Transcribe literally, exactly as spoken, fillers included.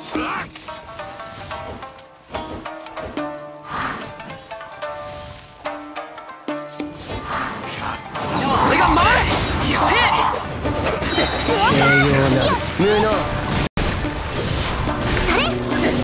俺が守る。栄養なる無能。